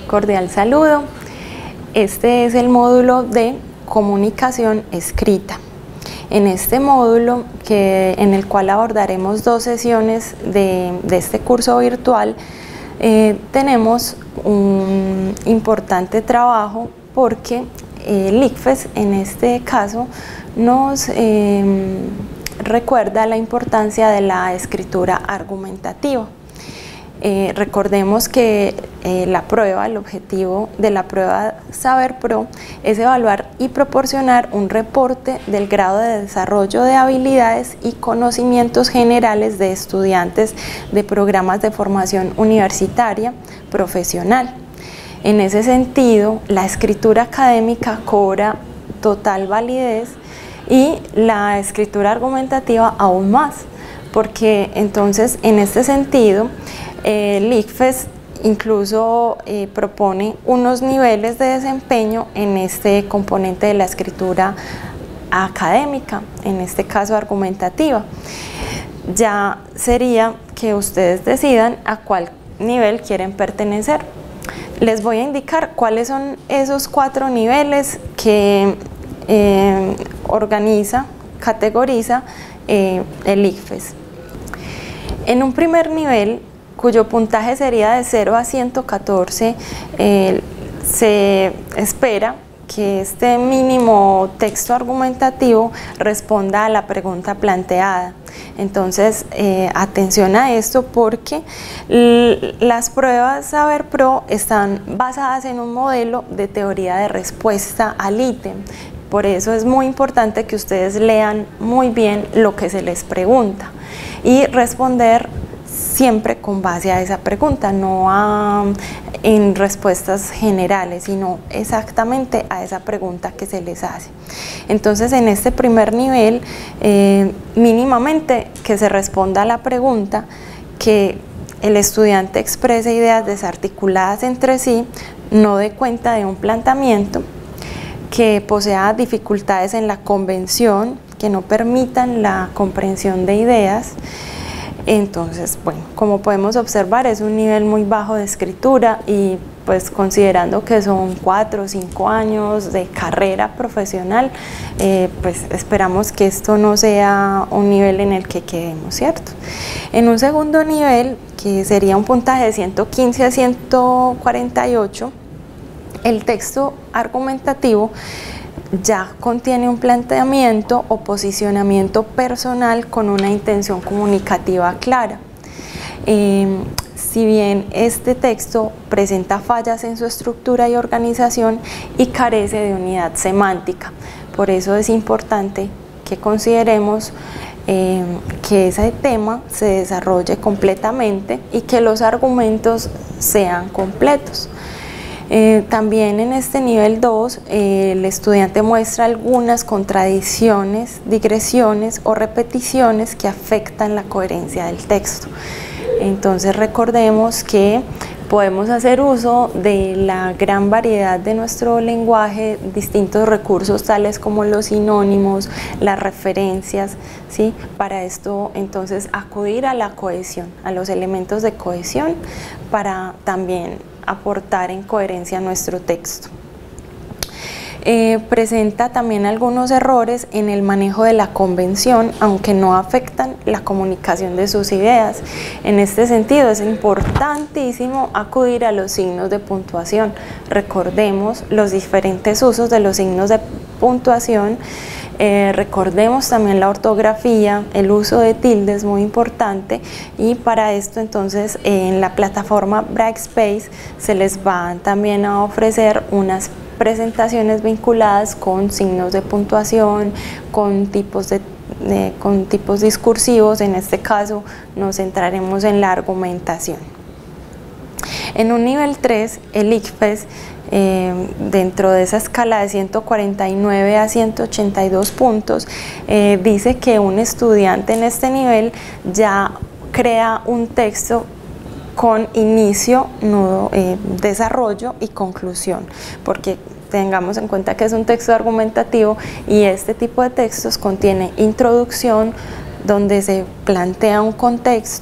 cordial saludo. Este es el módulo de comunicación escrita. En este módulo, en el cual abordaremos 2 sesiones de este curso virtual, tenemos un importante trabajo porque el ICFES en este caso nos recuerda la importancia de la escritura argumentativa. Recordemos que el objetivo de la prueba SaberPro es evaluar y proporcionar un reporte del grado de desarrollo de habilidades y conocimientos generales de estudiantes de programas de formación universitaria profesional. En ese sentido, la escritura académica cobra total validez y la escritura argumentativa aún más, porque entonces en este sentido el ICFES incluso propone unos niveles de desempeño en este componente de la escritura académica, en este caso argumentativa. Ya sería que ustedes decidan a cuál nivel quieren pertenecer. Les voy a indicar cuáles son esos 4 niveles que categoriza el ICFES. En un primer nivel, cuyo puntaje sería de 0 a 114, se espera que este mínimo texto argumentativo responda a la pregunta planteada. Entonces, atención a esto porque las pruebas SaberPro están basadas en un modelo de teoría de respuesta al ítem. Por eso es muy importante que ustedes lean muy bien lo que se les pregunta y responder siempre con base a esa pregunta, no en respuestas generales, sino exactamente a esa pregunta que se les hace. Entonces, en este primer nivel, mínimamente que se responda a la pregunta, que el estudiante exprese ideas desarticuladas entre sí, no dé cuenta de un planteamiento, que posea dificultades en la convención, que no permitan la comprensión de ideas. Entonces, bueno, como podemos observar, es un nivel muy bajo de escritura y pues considerando que son 4 o 5 años de carrera profesional, pues esperamos que esto no sea un nivel en el que quedemos, ¿cierto? En un segundo nivel, que sería un puntaje de 115 a 148, el texto argumentativo ya contiene un planteamiento o posicionamiento personal con una intención comunicativa clara. Si bien este texto presenta fallas en su estructura y organización y carece de unidad semántica, por eso es importante que consideremos que ese tema se desarrolle completamente y que los argumentos sean completos. También en este nivel 2 el estudiante muestra algunas contradicciones, digresiones o repeticiones que afectan la coherencia del texto. Entonces recordemos que podemos hacer uso de la gran variedad de nuestro lenguaje, distintos recursos tales como los sinónimos, las referencias, ¿sí? Para esto entonces acudir a la cohesión, a los elementos de cohesión para también aportar en coherencia a nuestro texto. Presenta también algunos errores en el manejo de la convención, aunque no afectan la comunicación de sus ideas. En este sentido es importantísimo acudir a los signos de puntuación. Recordemos los diferentes usos de los signos de puntuación. Recordemos también la ortografía, el uso de tildes, muy importante, y para esto entonces en la plataforma Brightspace se les van también a ofrecer unas presentaciones vinculadas con signos de puntuación, con tipos discursivos. En este caso nos centraremos en la argumentación. En un nivel 3, el ICFES, dentro de esa escala de 149 a 182 puntos, dice que un estudiante en este nivel ya crea un texto con inicio, nudo, desarrollo y conclusión, porque tengamos en cuenta que es un texto argumentativo y este tipo de textos contiene introducción, donde se plantea un contexto,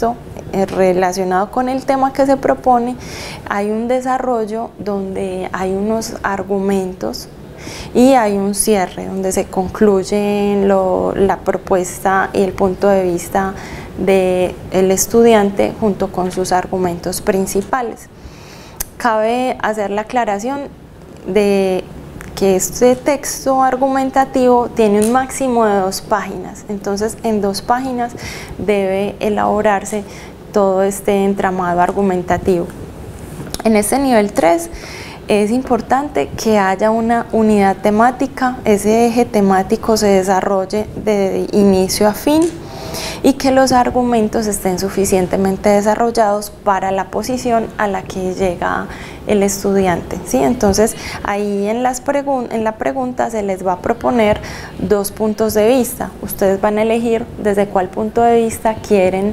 relacionado con el tema que se propone, hay un desarrollo donde hay unos argumentos y hay un cierre donde se concluye la propuesta y el punto de vista del estudiante junto con sus argumentos principales. Cabe hacer la aclaración de que este texto argumentativo tiene un máximo de 2 páginas, entonces en 2 páginas debe elaborarse todo este entramado argumentativo. En este nivel 3 es importante que haya una unidad temática, ese eje temático se desarrolle de inicio a fin y que los argumentos estén suficientemente desarrollados para la posición a la que llega el estudiante, ¿sí? Entonces ahí en la pregunta se les va a proponer 2 puntos de vista. Ustedes van a elegir desde cuál punto de vista quieren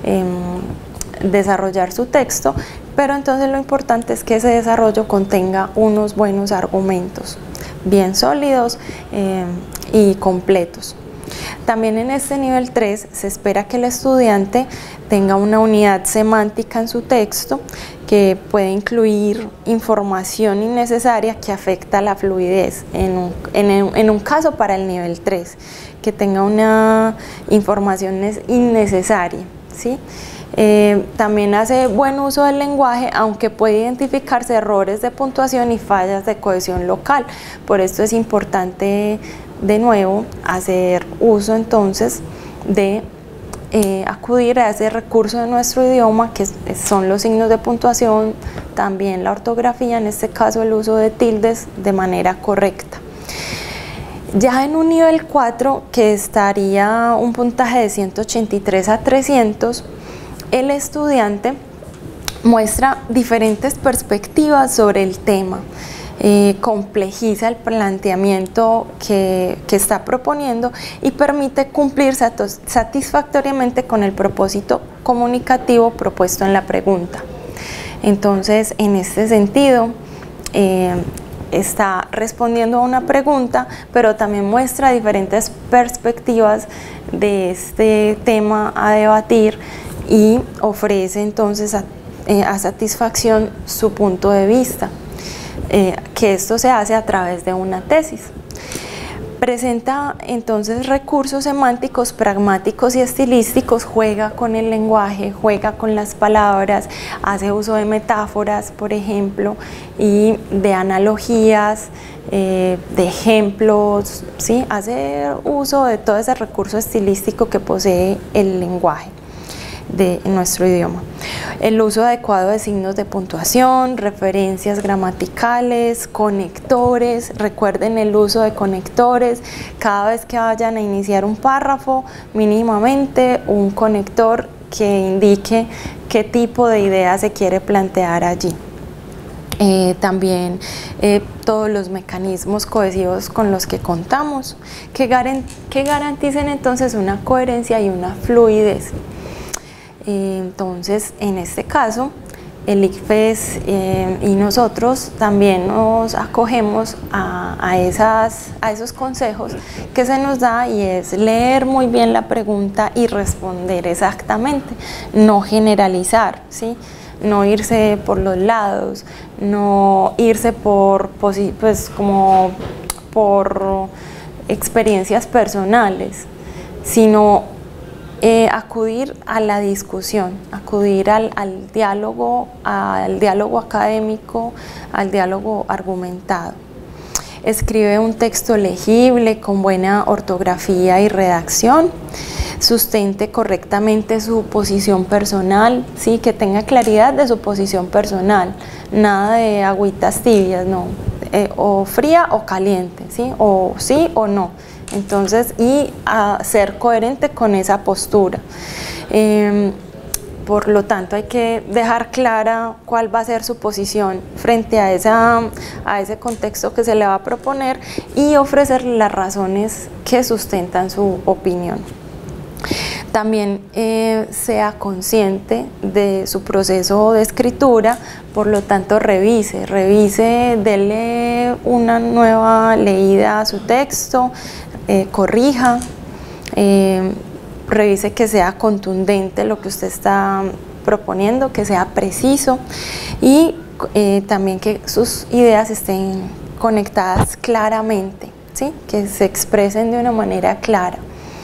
desarrollar su texto, pero entonces lo importante es que ese desarrollo contenga unos buenos argumentos, bien sólidos y completos. También en este nivel 3 se espera que el estudiante tenga una unidad semántica en su texto que puede incluir información innecesaria que afecta la fluidez, en un caso para el nivel 3, que tenga una información innecesaria, ¿sí? También hace buen uso del lenguaje, aunque puede identificarse errores de puntuación y fallas de cohesión local. Por esto es importante de nuevo hacer uso entonces de acudir a ese recurso de nuestro idioma que son los signos de puntuación, también la ortografía, en este caso el uso de tildes de manera correcta. Ya en un nivel 4, que estaría un puntaje de 183 a 300, el estudiante muestra diferentes perspectivas sobre el tema, complejiza el planteamiento que está proponiendo y permite cumplir satisfactoriamente con el propósito comunicativo propuesto en la pregunta. Entonces, en este sentido, está respondiendo a una pregunta, pero también muestra diferentes perspectivas de este tema a debatir y ofrece entonces a satisfacción su punto de vista, que esto se hace a través de una tesis. Presenta entonces recursos semánticos, pragmáticos y estilísticos, juega con el lenguaje, juega con las palabras, hace uso de metáforas, por ejemplo, y de analogías, de ejemplos, ¿sí? Hace uso de todo ese recurso estilístico que posee el lenguaje de nuestro idioma. El uso adecuado de signos de puntuación, referencias gramaticales, conectores. Recuerden el uso de conectores. Cada vez que vayan a iniciar un párrafo, mínimamente un conector que indique qué tipo de idea se quiere plantear allí. También todos los mecanismos cohesivos con los que contamos, que garanticen entonces una coherencia y una fluidez. Entonces, en este caso, el ICFES y nosotros también nos acogemos a esos consejos que se nos da, y es leer muy bien la pregunta y responder exactamente, no generalizar, ¿sí? No irse por los lados, no irse por experiencias personales, sino acudir a la discusión, acudir al diálogo académico, al diálogo argumentado. Escribe un texto legible, con buena ortografía y redacción, sustente correctamente su posición personal, ¿sí? Que tenga claridad de su posición personal, nada de agüitas tibias, no, o fría o caliente, ¿sí? O sí o no. Entonces, y a ser coherente con esa postura. Por lo tanto, hay que dejar clara cuál va a ser su posición frente a ese contexto que se le va a proponer y ofrecer las razones que sustentan su opinión. También sea consciente de su proceso de escritura, por lo tanto revise, dele una nueva leída a su texto, corrija, revise que sea contundente lo que usted está proponiendo, que sea preciso y también que sus ideas estén conectadas claramente, ¿sí? Que se expresen de una manera clara.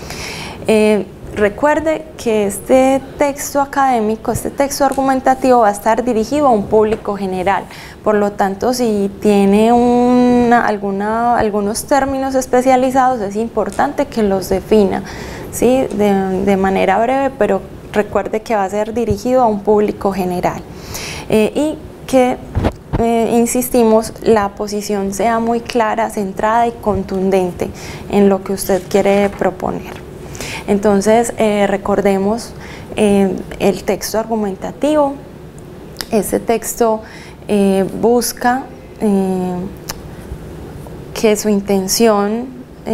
Recuerde que este texto académico, este texto argumentativo va a estar dirigido a un público general, por lo tanto si tiene algunos términos especializados es importante que los defina, ¿sí? de manera breve, pero recuerde que va a ser dirigido a un público general y que insistimos, la posición sea muy clara, centrada y contundente en lo que usted quiere proponer. Entonces, recordemos el texto argumentativo. Este texto busca que su intención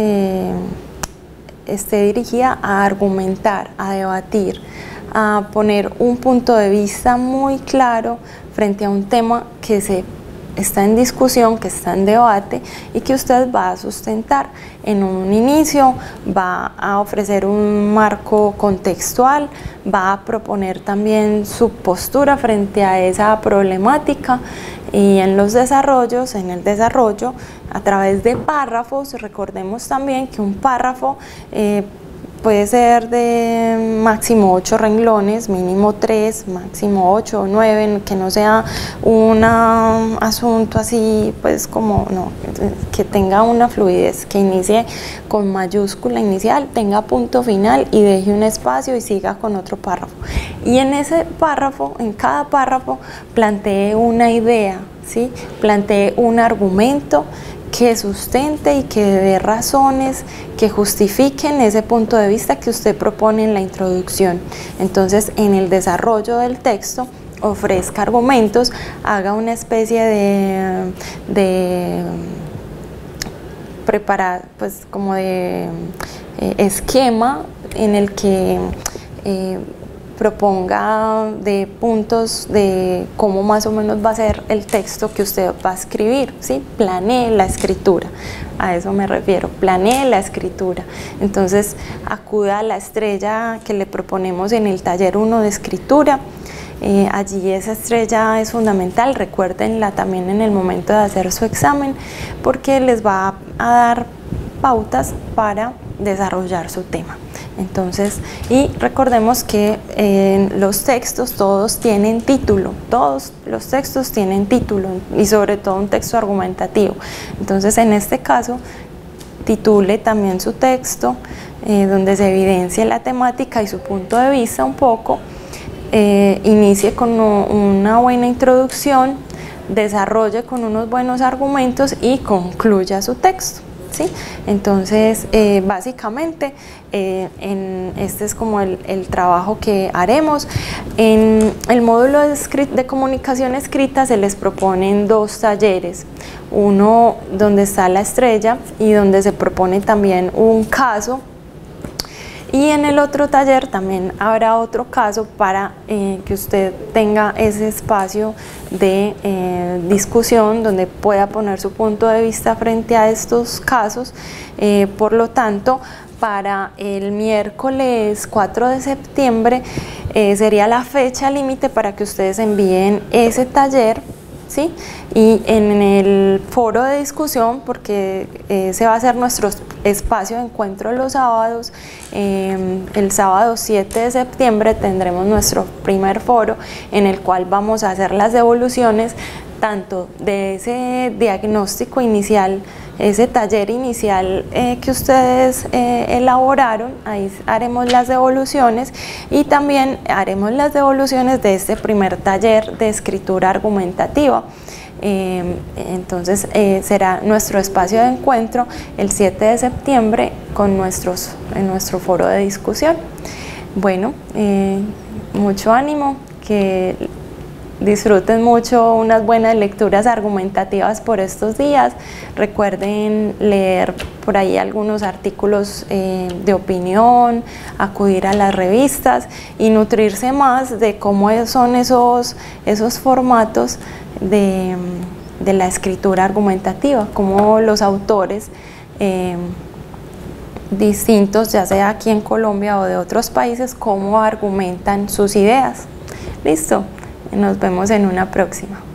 esté dirigida a argumentar, a debatir, a poner un punto de vista muy claro frente a un tema que está en discusión, que está en debate y que usted va a sustentar. En un inicio va a ofrecer un marco contextual, va a proponer también su postura frente a esa problemática y en el desarrollo, a través de párrafos. Recordemos también que un párrafo puede ser de máximo 8 renglones, mínimo 3, máximo 8 o 9, que no sea un asunto así, pues como, no, que tenga una fluidez, que inicie con mayúscula inicial, tenga punto final y deje un espacio y siga con otro párrafo. Y en ese párrafo, en cada párrafo, plantee una idea, ¿sí? Plantee un argumento que sustente y que dé razones que justifiquen ese punto de vista que usted propone en la introducción. Entonces, en el desarrollo del texto, ofrezca argumentos, haga una especie de preparar, pues como de esquema en el que proponga de puntos de cómo más o menos va a ser el texto que usted va a escribir, ¿sí? Planee la escritura, a eso me refiero, planee la escritura. Entonces acuda a la estrella que le proponemos en el taller 1 de escritura. Allí esa estrella es fundamental, recuérdenla también en el momento de hacer su examen, porque les va a dar pautas para desarrollar su tema. Entonces, y recordemos que los textos todos tienen título, todos los textos tienen título y sobre todo un texto argumentativo. Entonces, en este caso, titule también su texto donde se evidencie la temática y su punto de vista un poco, inicie con una buena introducción, desarrolle con unos buenos argumentos y concluya su texto. ¿Sí? Entonces, básicamente, este es como el trabajo que haremos. En el módulo de comunicación escrita se les proponen 2 talleres, uno donde está la estrella y donde se propone también un caso. Y en el otro taller también habrá otro caso para que usted tenga ese espacio de discusión donde pueda poner su punto de vista frente a estos casos. Por lo tanto, para el miércoles 4 de septiembre sería la fecha límite para que ustedes envíen ese taller, ¿sí? Y en el foro de discusión, porque ese va a ser nuestro espacio de encuentro los sábados, el sábado 7 de septiembre tendremos nuestro primer foro en el cual vamos a hacer las devoluciones tanto de ese diagnóstico inicial, ese taller inicial que ustedes elaboraron. Ahí haremos las devoluciones y también haremos las devoluciones de este primer taller de escritura argumentativa. Entonces será nuestro espacio de encuentro el 7 de septiembre con en nuestro foro de discusión. Bueno, mucho ánimo, que disfruten mucho unas buenas lecturas argumentativas por estos días. Recuerden leer por ahí algunos artículos de opinión, acudir a las revistas y nutrirse más de cómo son esos formatos de la escritura argumentativa, cómo los autores distintos, ya sea aquí en Colombia o de otros países, cómo argumentan sus ideas. Listo, nos vemos en una próxima.